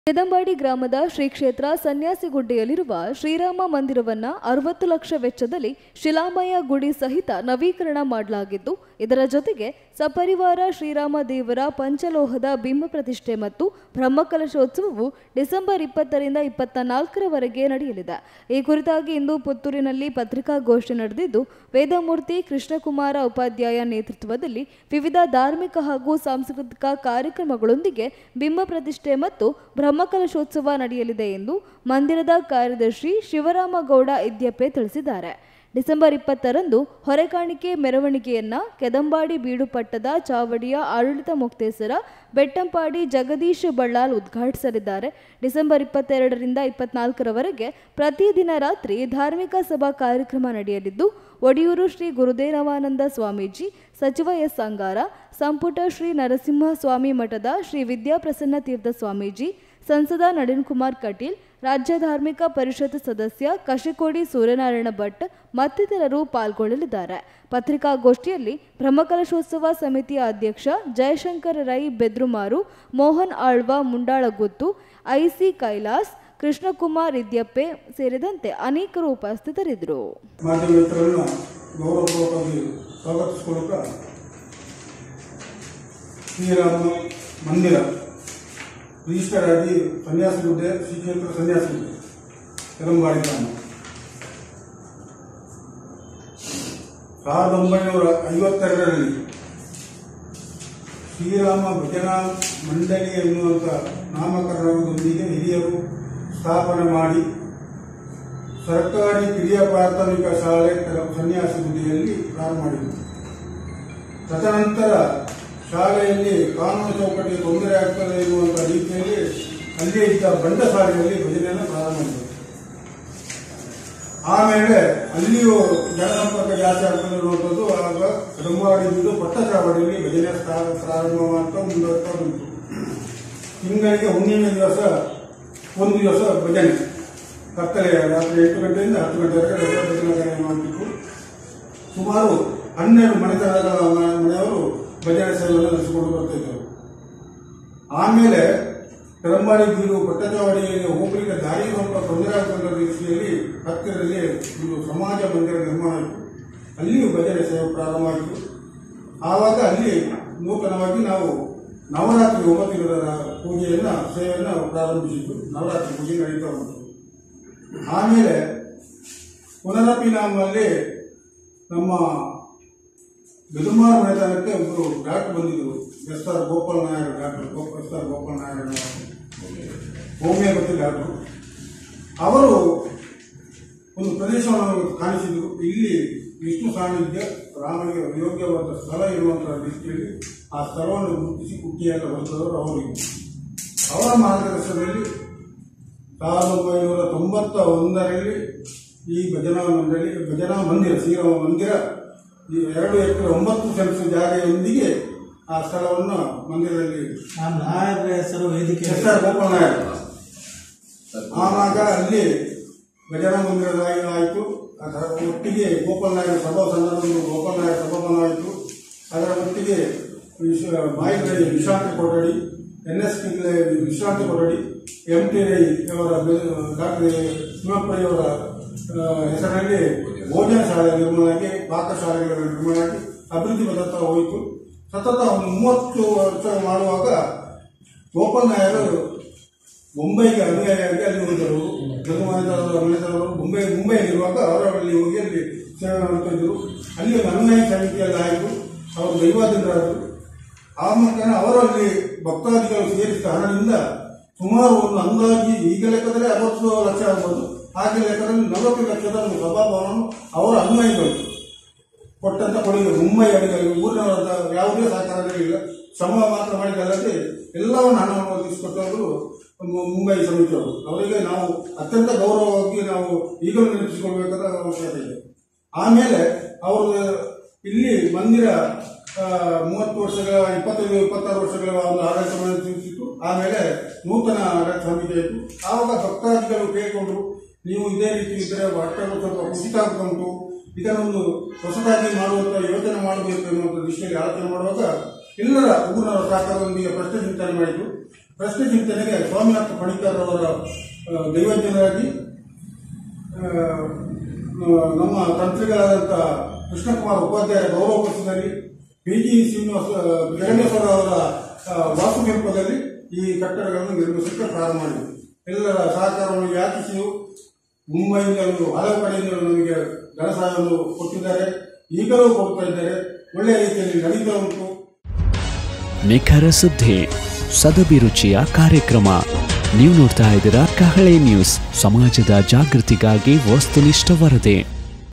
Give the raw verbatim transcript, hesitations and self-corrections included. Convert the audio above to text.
ಕೆದಂಬಾಡಿ ಗ್ರಾಮದ ಶ್ರೀ ಕ್ಷೇತ್ರ ಸನ್ಯಾಸಿಗುಡ್ಡೆಯಲ್ಲಿರುವ ಶ್ರೀರಾಮ ಮಂದಿರವನ್ನ ಅರವತ್ತು ಲಕ್ಷ ವೆಚ್ಚದಲ್ಲಿ ಶಿಲಾಮಯ ಗುಡಿ ಸಹಿತ ನವೀಕರಣ ಮಾಡಲಾಗಿದ್ದು, ಇದರ ಜೊತೆಗೆ ಸಪರಿವಾರ ಶ್ರೀರಾಮ ದೇವರ ಪಂಚಲೋಹದ ಬಿಂಬ ಪ್ರತಿಷ್ಠೆ ಮತ್ತು ಬ್ರಹ್ಮಕಲಶೋತ್ಸವವು ಡಿಸೆಂಬರ್ ಇಪ್ಪತ್ತರಿಂದ ಇಪ್ಪತ್ತ ನಾಲ್ಕರವರೆಗೆ ನಡೆಯಲಿದೆ. ಈ ಕುರಿತಾಗಿ ಇಂದು ಪುತ್ತೂರಿನಲ್ಲಿ ಪತ್ರಿಕಾಗೋಷ್ಠಿ ನಡೆದಿದ್ದು, ವೇದಮೂರ್ತಿ ಕೃಷ್ಣಕುಮಾರ ಉಪಾಧ್ಯಾಯ ನೇತೃತ್ವದಲ್ಲಿ ವಿವಿಧ ಧಾರ್ಮಿಕ ಹಾಗೂ ಸಾಂಸ್ಕೃತಿಕ ಕಾರ್ಯಕ್ರಮಗಳೊಂದಿಗೆ ಬಿಂಬ ಪ್ರತಿಷ್ಠೆ ಮತ್ತು ಬ್ರಹ್ಮಕಲಶೋತ್ಸವ ನಡೆಯಲಿದೆ ಎಂದು ಮಂದಿರದ ಕಾರ್ಯದರ್ಶಿ ಶಿವರಾಮಗೌಡ ಇದ್ಯಪ್ಪೆ ತಿಳಿಸಿದ್ದಾರೆ. ಡಿಸೆಂಬರ್ ಇಪ್ಪತ್ತರಂದು ಹೊರೆಕಾಣಿಕೆ ಮೆರವಣಿಗೆಯನ್ನ ಕೆದಂಬಾಡಿ ಬೀಡು ಪಟ್ಟದ ಚಾವಡಿಯ ಆಡಳಿತ ಮುಕ್ತೇಸರ ಬೆಟ್ಟಂಪಾಡಿ ಜಗದೀಶ್ ಬಳ್ಳಾಲ್ ಉದ್ಘಾಟಿಸಲಿದ್ದಾರೆ. ಡಿಸೆಂಬರ್ ಇಪ್ಪತ್ತೆರಡರಿಂದ ಇಪ್ಪತ್ನಾಲ್ಕರವರೆಗೆ ಪ್ರತಿದಿನ ರಾತ್ರಿ ಧಾರ್ಮಿಕ ಸಭಾ ಕಾರ್ಯಕ್ರಮ ನಡೆಯಲಿದ್ದು, ಒಡಿಯೂರು ಶ್ರೀ ಗುರುದೇವಾನಂದ ಸ್ವಾಮೀಜಿ, ಸಚಿವ ಎಸ್ ಅಂಗಾರ, ಸಂಪುಟ ಶ್ರೀ ನರಸಿಂಹ ಸ್ವಾಮಿ ಮಠದ ಶ್ರೀ ವಿದ್ಯಾಪ್ರಸನ್ನ ತೀರ್ಥ ಸ್ವಾಮೀಜಿ, ಸಂಸದ ನಳಿನ್ ಕುಮಾರ್ ಕಟೀಲ್, ರಾಜ್ಯ ಧಾರ್ಮಿಕ ಪರಿಷತ್ ಸದಸ್ಯ ಕಶಿಕೋಡಿ ಸೂರ್ಯನಾರಾಯಣ ಭಟ್ ಮತ್ತಿತರರು ಪಾಲ್ಗೊಳ್ಳಲಿದ್ದಾರೆ. ಪತ್ರಿಕಾಗೋಷ್ಠಿಯಲ್ಲಿ ಬ್ರಹ್ಮಕಲಶೋತ್ಸವ ಸಮಿತಿಯ ಅಧ್ಯಕ್ಷ ಜಯಶಂಕರ ರೈ ಬೆದ್ರುಮಾರು, ಮೋಹನ್ ಆಳ್ವ ಮುಂಡಾಳಗುತ್ತು, ಐಸಿ ಕೈಲಾಸ್, ಕೃಷ್ಣಕುಮಾರ್ ಇದ್ಯಪ್ಪೆ ಸೇರಿದಂತೆ ಅನೇಕರು ಉಪಸ್ಥಿತರಿದ್ದರು. ಶ್ರೀರಾಮ ಮಂದಿರ ರಿಜಿಸ್ಟರ್ ಆಗಿ ಸನ್ಯಾಸಿಗುಡ್ಡೆ ಶ್ರೀ ಕ್ಷೇತ್ರ ಸನ್ಯಾಸಿಗುಡ್ಡೆ ಕೆದಂಬಾಡಿ ಗ್ರಾಮ ಸಾವಿರದ ಒಂಬೈನೂರ ಐವತ್ತೆರಡರಲ್ಲಿ ಶ್ರೀರಾಮ ಭಜನಾ ಮಂಡಳಿ ಎನ್ನುವಂಥ ನಾಮಕರಣದೊಂದಿಗೆ ಹಿರಿಯರು ಸ್ಥಾಪನೆ ಮಾಡಿ ಸರ್ಕಾರಿ ಕಿರಿಯ ಪ್ರಾಥಮಿಕ ಶಾಲೆ ಸನ್ಯಾಸಿಗುಡ್ಡೆಯಲ್ಲಿ ಪ್ರಾರಂಭ ಮಾಡಿದರು. ತದನಂತರ ಶಾಲೆಯಲ್ಲಿ ಕಾನೂನು ಚೌಕಟ್ಟಿಗೆ ತೊಂದರೆ ಆಗ್ತದೆ ಎನ್ನುವಂಥ ರೀತಿಯಲ್ಲಿ ಅಲ್ಲೇ ಇದ್ದ ಬಂಡ ಶಾಲೆಯಲ್ಲಿ ಭಜನೆಯನ್ನು ಪ್ರಾರಂಭ ಮಾಡಿದರು. ಆಮೇಲೆ ಅಲ್ಲಿಯೂ ಜನಸಂಪರ್ಕ ಜಾಸ್ತಿ ಆಗ್ತದೆ ಅನ್ನುವಂಥದ್ದು ಆಗ ಕೆದಂಬಾಡಿ ಪಟ್ಟ ಚಾವಡಿಯಲ್ಲಿ ಭಜನೆ ಪ್ರಾರಂಭ ಮಾಡ್ತಾ ಮುಂದುವರ್ತಾ ಬಂತು. ತಿಂಗಳಿಗೆ ಹುಣ್ಣಿಮೆ ದಿವಸ ಒಂದು ದಿವಸ ಭಜನೆ ಕತ್ತಲೆ ರಾತ್ರಿ ಎಂಟು ಗಂಟೆಯಿಂದ ಹತ್ತು ಗಂಟೆವರೆಗೆ ಭಜನೆ ಮಾಡಬೇಕು. ಸುಮಾರು ಹನ್ನೆರಡು ಮನೆತನದ ಮನೆಯವರು ಭಜನೆ ಸೇವೆಯನ್ನು ನಡೆಸಿಕೊಂಡು ಬರ್ತಾ ಇದ್ದರು. ಆಮೇಲೆ ಕೆದಂಬಾಡಿ ಬೀಡು ಪಟ್ಟಚಾವಡಿಯಲ್ಲಿ ಹೋಗಲಿಕ್ಕೆ ದಾರಿ ಸ್ವಲ್ಪ ತೊಂದರೆ ಆಗುವಂಥ ರೀತಿಯಲ್ಲಿ ಹತ್ತಿರದಲ್ಲಿ ಒಂದು ಸಮಾಜ ಮಂದಿರ ನಿರ್ಮಾಣ ಆಯಿತು. ಅಲ್ಲಿಯೂ ಭಜನೆ ಸೇವೆ ಪ್ರಾರಂಭ ಆಯಿತು. ಆವಾಗ ಅಲ್ಲಿ ನೂತನವಾಗಿ ನಾವು ನವರಾತ್ರಿ ಒಂಬತ್ತು ದಿನದ ಪೂಜೆಯನ್ನು ಸೇವೆಯನ್ನು ಪ್ರಾರಂಭಿಸಿದ್ದು. ನವರಾತ್ರಿ ಪೂಜೆ ನಡೀತಾ ಬಂತು. ಆಮೇಲೆ ಪುನರಪಿ ನಮ್ಮಲ್ಲಿ ನಮ್ಮ ಬೆದುಮಾರು ಮನೆತನಕ್ಕೆ ಒಬ್ಬರು ಡಾಕ್ಟರ್ ಬಂದಿದ್ದರು. S R Gopal Nair doctor S R Gopal Nair homeopathy doctor. ಅವರು ಒಂದು ಪ್ರದೇಶವನ್ನು ಕಾಣಿಸಿದರು. ಇಲ್ಲಿ ವಿಷ್ಣು ಸಾನ್ನಿಧ್ಯ ರಾಮನಿಗೆ ಯೋಗ್ಯವಾದ ಸ್ಥಳ ಇರುವಂತಹ ರೀತಿಯಲ್ಲಿ ಆ ಸ್ಥಳವನ್ನು ಗುರುತಿಸಿ ಕುಟ್ಟಿಯನ್ನು ಹೊರತವರು ಅವರಿಗೆ ಅವರ ಮಾರ್ಗದರ್ಶನದಲ್ಲಿ ಸಾವಿರದ ಒಂಬೈನೂರ ತೊಂಬತ್ತ ಒಂದರಲ್ಲಿ ಈ ಭಜನಾ ಮಂಡಳಿ ಭಜನಾ ಮಂದಿರ ಶ್ರೀರಾಮ ಮಂದಿರ ಈ ಎರಡು ಎಕರೆ ಒಂಬತ್ತು ಸೆನ್ಸ್ ಜಾಗೆಯೊಂದಿಗೆ ಆ ಸ್ಥಳವನ್ನು ಮಂದಿರದಲ್ಲಿ ನಾಯಕರ ಹೆಸರು ವೇದಿಕೆ ಎಸ್ ಆರ್ ಗೋಪಾಲ್ ನಾಯರ್. ಆವಾಗ ಅಲ್ಲಿ ಭಜನಾ ಮಂದಿರದಾಗಿ ಆಯಿತು. ಅದರ ಒಟ್ಟಿಗೆ ಗೋಪಾಲ್ ನಾಯರ್ ಸಭಾ ಸಂದರ್ಭದಲ್ಲಿ ಗೋಪಾಲ್ ನಾಯರ್ ಸಭಾಭವನವಾಯಿತು. ಅದರ ಒಟ್ಟಿಗೆ ಮಾಹಿತಿ ವಿಶ್ರಾಂತಿ ಕೊಠಡಿ, ಎನ್ ಎಸ್ ಪಿ ವಿಶ್ರಾಂತಿ ಕೊಠಡಿ, ಎಂ ಟಿ ರೈ ಅವರ ಡಾಕ್ಟರ್ ಶಿವಪ್ಪಯ್ಯವರ ಹೆಸರಿನಲ್ಲಿ ಭೋಜನ ಶಾಲೆ ನಿರ್ಮಾಣ ಆಗಿ ಪಾಕಶಾಲೆಗಳ ನಿರ್ಮಾಣ ಆಗಿ ಅಭಿವೃದ್ಧಿ ಪದತ್ತ ಹೋಯಿತು. ಸತತ ಒಂದು ಮೂವತ್ತು ವರ್ಷ ಮಾಡುವಾಗ ಗೋಪಾಲ್ ನಾಯರು ಮುಂಬೈಗೆ ಅನುಯಾಯಿಯಾಗಿ ಅಲ್ಲಿ ಹೋದರು. ಜಗಮಾನದವರ ಮನೆತನವರು ಮುಂಬೈ ಮುಂಬೈಯಲ್ಲಿರುವಾಗ ಅವರಲ್ಲಿ ಹೋಗಿ ಅಲ್ಲಿ ಸೇವೆ ಮಾಡ್ತಾ ಇದ್ದರು. ಅಲ್ಲಿ ಒಂದು ಅನುಯಾಯಿ ಸಮಿತಿಯಲ್ಲಿ ಆಯಿತು. ಅವರು ದೈವಾಧೀನರಾದರು. ಆ ಮೂಲಕ ಅವರಲ್ಲಿ ಭಕ್ತಾದಿಗಳು ಸೇರಿಸಿದ ಹಣದಿಂದ ಸುಮಾರು ಒಂದು ಅಂದಾಜಿ ಈಗ ಲೆಕ್ಕದಲ್ಲಿ ಅರವತ್ತು ಲಕ್ಷ ಆಗ್ಬೋದು. ಹಾಗೆ ಲೆಕ್ಕದಲ್ಲಿ ನಲವತ್ತು ಲಕ್ಷದ ಒಂದು ಸಭಾಭವನವನ್ನು ಅವರ ಅನುಯಾಯಿಗಳು ಕೊಟ್ಟಂತ ಕೊಡುಗೆ. ಮುಂಬೈ ಅಡಿಗೆ ಊರಿನವರ ಯಾವುದೇ ಸಹಕಾರಗಳಿಲ್ಲ, ಶ್ರಮ ಮಾತ್ರ ಮಾಡಿದಲ್ಲದೆ ಎಲ್ಲವನ್ನು ಹಣವನ್ನು ಒದಗಿಸಿಕೊಟ್ಟವರು ಮುಂಬೈ ಸಮಿತಿಯವರು. ಅವರಿಗೆ ನಾವು ಅತ್ಯಂತ ಗೌರವವಾಗಿ ನಾವು ಈಗಲೂ ನೆನಪಿಸಿಕೊಳ್ಬೇಕಾದ ಅವಶ್ಯಕತೆ ಇದೆ. ಆಮೇಲೆ ಅವರು ಇಲ್ಲಿ ಮಂದಿರ ಮೂವತ್ತು ವರ್ಷಗಳ ಇಪ್ಪತ್ತೈದು ಇಪ್ಪತ್ತಾರು ವರ್ಷಗಳ ಒಂದು ಆಡಳಿತ ನಡೆಸಿತ್ತು. ಆಮೇಲೆ ನೂತನ ಆಡಳಿತ ಸಮಿತಿ ಆಯಿತು. ಆವಾಗ ಭಕ್ತಾದಿಗಳು ಕೇಳಿಕೊಂಡ್ರು, ನೀವು ಇದೇ ರೀತಿ ಇದ್ದರೆ ಅಷ್ಟೊಂದು ಸ್ವಲ್ಪ ಕುಸಿತ ಉಂಟು, ಇದನ್ನೊಂದು ಹೊಸದಾಗಿ ಮಾಡುವಂತ ಯೋಚನೆ ಮಾಡಬೇಕು ಎನ್ನುವಂಥ ದೃಷ್ಟಿಯಲ್ಲಿ ಆಲೋಚನೆ ಮಾಡುವಾಗ ಎಲ್ಲರ ಊರಿನ ಸಹಕಾರದೊಂದಿಗೆ ಪ್ರಶ್ನೆ ಚಿಂತನೆ ಮಾಡಿತು. ಪ್ರಶ್ನೆ ಚಿಂತನೆಗೆ ಸ್ವಾಮಿನಾಥ ಪಣಿಕರ್ ಅವರ ದೈವಜ್ಞರಾಗಿ ನಮ್ಮ ತಂತ್ರಿಗಳಾದಂಥ ಕೃಷ್ಣಕುಮಾರ್ ಉಪಾಧ್ಯಾಯ ಗೌರವಪಡಿಸಿದಲ್ಲಿ ಪಿ ಜಿ ಶ್ರೀನಿವಾಸ ಜಗನ್ನೇಶ್ವರ ಅವರ ವಾಸ್ತುಶಿಲ್ಪದಲ್ಲಿ ಈ ಕಟ್ಟಡಗಳನ್ನು ನಿರ್ಮಿಸಲಿಕ್ಕೆ ಪ್ರಾರಂಭ ಮಾಡಿದೆ. ಎಲ್ಲರ ಸಹಕಾರವನ್ನು ಯಾಚಿಸಿಯೂ ಮುಂಬೈಯಿಂದಲೂ ಹಲವು ಕಡೆಯಿಂದಲೂ ನಮಗೆ ಧನ ಸಹಾಯವನ್ನು ಕೊಟ್ಟಿದ್ದಾರೆ, ಈಗಲೂ ಕೊಡ್ತಾ ಇದ್ದಾರೆ. ಒಳ್ಳೆಯ ರೀತಿಯಲ್ಲಿ ನಡೀತಾ ಉಂಟು. ನಿಖರ ಸುದ್ದಿ, ಸದಭಿರುಚಿಯ ಕಾರ್ಯಕ್ರಮ. ನೀವು ನೋಡ್ತಾ ಇದ್ದೀರಾ ಕಹಳೆ ನ್ಯೂಸ್, ಸಮಾಜದ ಜಾಗೃತಿಗಾಗಿ ವಸ್ತುನಿಷ್ಠ ವರದಿ.